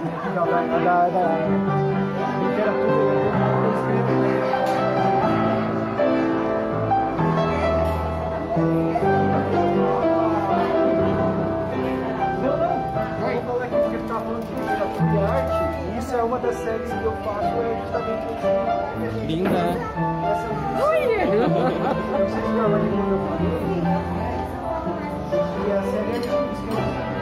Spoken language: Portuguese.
Não, da literatura. Não, vou falar aqui porque ele tá falando de literatura e arte. Isso é uma das séries que eu faço, é justamente Linda, né? essa. Eu sei que trabalha com meu marido. E a série é